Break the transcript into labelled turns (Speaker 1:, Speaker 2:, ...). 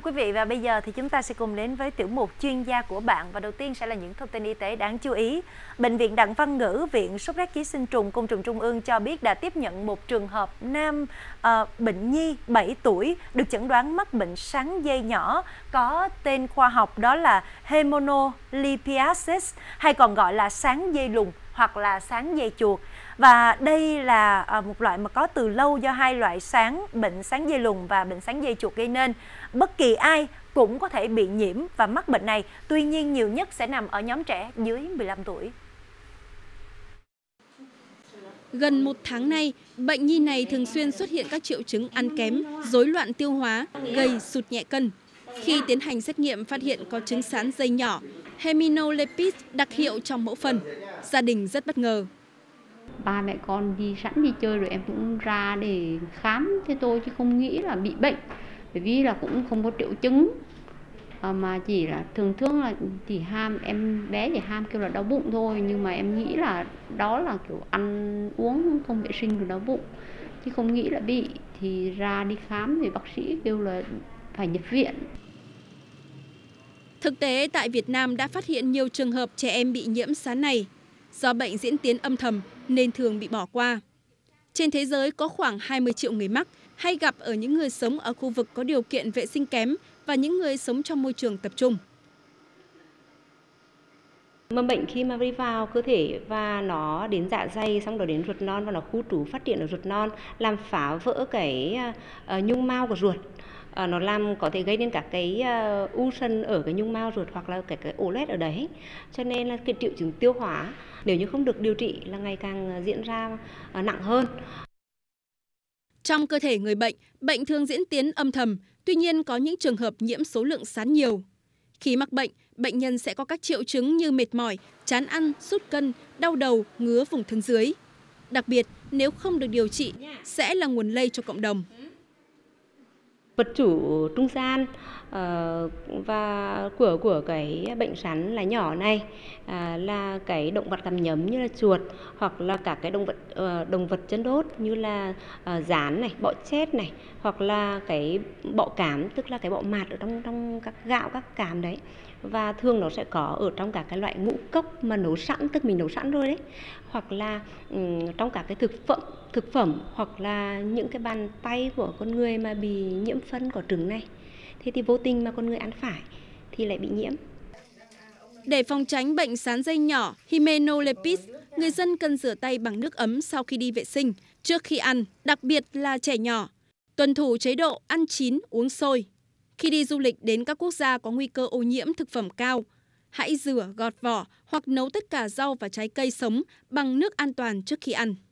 Speaker 1: quý vị, và bây giờ thì chúng ta sẽ cùng đến với tiểu mục chuyên gia của bạn. Và đầu tiên sẽ là những thông tin y tế đáng chú ý. Bệnh viện Đặng Văn Ngữ, Viện Sốt rét ký sinh trùng Côn trùng Trung ương cho biết đã tiếp nhận một trường hợp nam bệnh nhi 7 tuổi được chẩn đoán mắc bệnh sán dây nhỏ có tên khoa học đó là Hemonolithiasis, hay còn gọi là sán dây lùn hoặc là sán dây chuột. Và đây là một loại mà có từ lâu do hai loại bệnh sán dây lùn và bệnh sán dây chuột gây nên. Bất kỳ ai cũng có thể bị nhiễm và mắc bệnh này, tuy nhiên nhiều nhất sẽ nằm ở nhóm trẻ dưới 15 tuổi.
Speaker 2: Gần một tháng nay, bệnh nhi này thường xuyên xuất hiện các triệu chứng ăn kém, rối loạn tiêu hóa, gầy, sụt nhẹ cân. Khi tiến hành xét nghiệm phát hiện có chứng sán dây nhỏ, Hemonolithiasis đặc hiệu trong mẫu phân. Gia đình rất bất ngờ.
Speaker 3: Ba mẹ con sẵn đi chơi rồi em cũng ra để khám thế tôi, chứ không nghĩ là bị bệnh. Bởi vì là cũng không có triệu chứng, mà chỉ là thường là chỉ bé chỉ kêu là đau bụng thôi. Nhưng mà em nghĩ là đó là kiểu ăn uống không vệ sinh rồi đau bụng, chứ không nghĩ là bị. Thì ra đi khám thì bác sĩ kêu là phải nhập viện.
Speaker 2: Thực tế tại Việt Nam đã phát hiện nhiều trường hợp trẻ em bị nhiễm sán này. Do bệnh diễn tiến âm thầm nên thường bị bỏ qua. Trên thế giới có khoảng 20 triệu người mắc, hay gặp ở những người sống ở khu vực có điều kiện vệ sinh kém và những người sống trong môi trường tập trung.
Speaker 4: Mầm bệnh khi mà đi vào cơ thể và nó đến dạ dày, xong rồi đến ruột non và nó khu trú phát triển ở ruột non, làm phá vỡ cái nhung mao của ruột. Nó có thể gây nên các cái u sân ở cái nhung mao ruột hoặc là cái ổ loét ở đấy. Cho nên là cái triệu chứng tiêu hóa nếu như không được điều trị là ngày càng diễn ra nặng hơn.
Speaker 2: Trong cơ thể người bệnh, bệnh thường diễn tiến âm thầm, tuy nhiên có những trường hợp nhiễm số lượng sán nhiều. Khi mắc bệnh, bệnh nhân sẽ có các triệu chứng như mệt mỏi, chán ăn, sút cân, đau đầu, ngứa vùng thân dưới. Đặc biệt, nếu không được điều trị, sẽ là nguồn lây cho cộng đồng.
Speaker 4: Vật chủ trung gian và của cái bệnh sán lá nhỏ này là cái động vật gặm nhấm như là chuột, hoặc là các cái động vật chân đốt như là gián này, bọ chét này, hoặc là cái bọ cám, tức là cái bọ mạt ở trong các gạo, các cám đấy. Và thường nó sẽ có ở trong các cái loại ngũ cốc mà nấu sẵn, tức mình nấu sẵn rồi đấy, hoặc là trong các cái thực phẩm hoặc là những cái bàn tay của con người mà bị nhiễm phân có trứng này, thì vô tình mà con người ăn phải thì lại bị nhiễm.
Speaker 2: Để phòng tránh bệnh sán dây nhỏ Hemonolithiasis, người dân cần rửa tay bằng nước ấm sau khi đi vệ sinh, trước khi ăn, đặc biệt là trẻ nhỏ. Tuân thủ chế độ ăn chín, uống sôi. Khi đi du lịch đến các quốc gia có nguy cơ ô nhiễm thực phẩm cao, hãy rửa, gọt vỏ hoặc nấu tất cả rau và trái cây sống bằng nước an toàn trước khi ăn.